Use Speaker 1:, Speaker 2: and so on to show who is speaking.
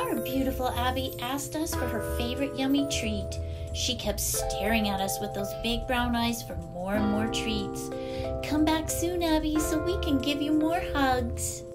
Speaker 1: Our beautiful Abby asked us for her favorite yummy treat. She kept staring at us with those big brown eyes for more and more treats. Come back soon, Abby, so we can give you more hugs.